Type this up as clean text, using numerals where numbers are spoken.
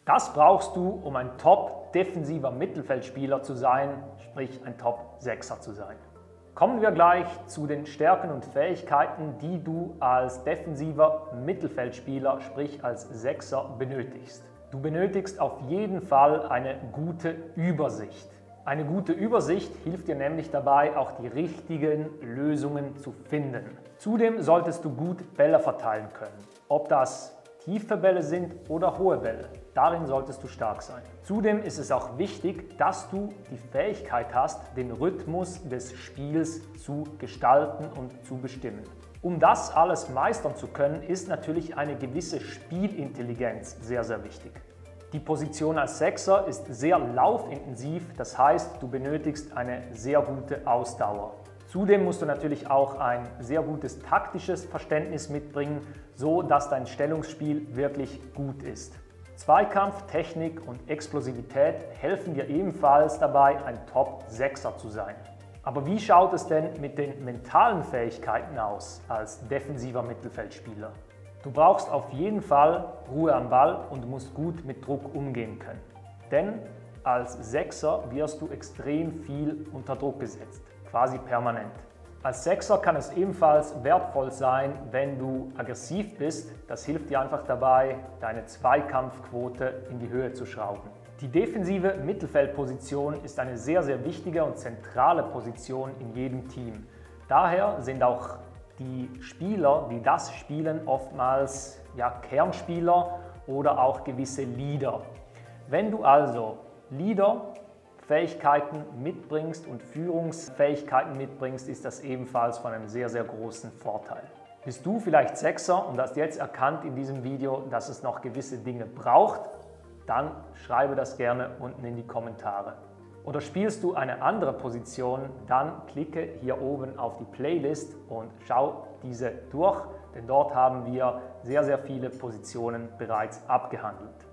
Das brauchst du, um ein top-defensiver Mittelfeldspieler zu sein, sprich ein Top-Sechser zu sein. Kommen wir gleich zu den Stärken und Fähigkeiten, die du als defensiver Mittelfeldspieler, sprich als Sechser, benötigst. Du benötigst auf jeden Fall eine gute Übersicht. Eine gute Übersicht hilft dir nämlich dabei, auch die richtigen Lösungen zu finden. Zudem solltest du gut Bälle verteilen können. Ob das tiefe Bälle sind oder hohe Bälle. Darin solltest du stark sein. Zudem ist es auch wichtig, dass du die Fähigkeit hast, den Rhythmus des Spiels zu gestalten und zu bestimmen. Um das alles meistern zu können, ist natürlich eine gewisse Spielintelligenz sehr, sehr wichtig. Die Position als Sechser ist sehr laufintensiv, das heißt, du benötigst eine sehr gute Ausdauer. Zudem musst du natürlich auch ein sehr gutes taktisches Verständnis mitbringen, so dass dein Stellungsspiel wirklich gut ist. Zweikampf, Technik und Explosivität helfen dir ebenfalls dabei, ein Top-Sechser zu sein. Aber wie schaut es denn mit den mentalen Fähigkeiten aus als defensiver Mittelfeldspieler? Du brauchst auf jeden Fall Ruhe am Ball und musst gut mit Druck umgehen können. Denn als Sechser wirst du extrem viel unter Druck gesetzt, quasi permanent. Als Sechser kann es ebenfalls wertvoll sein, wenn du aggressiv bist. Das hilft dir einfach dabei, deine Zweikampfquote in die Höhe zu schrauben. Die defensive Mittelfeldposition ist eine sehr, sehr wichtige und zentrale Position in jedem Team. Daher sind auch die Spieler, die das spielen, oftmals Kernspieler oder auch gewisse Leader. Wenn du also Leader-Fähigkeiten mitbringst und Führungsfähigkeiten mitbringst, ist das ebenfalls von einem sehr, sehr großen Vorteil. Bist du vielleicht Sechser und hast jetzt erkannt in diesem Video, dass es noch gewisse Dinge braucht? Dann schreibe das gerne unten in die Kommentare. Oder spielst du eine andere Position, dann klicke hier oben auf die Playlist und schau diese durch, denn dort haben wir sehr, sehr viele Positionen bereits abgehandelt.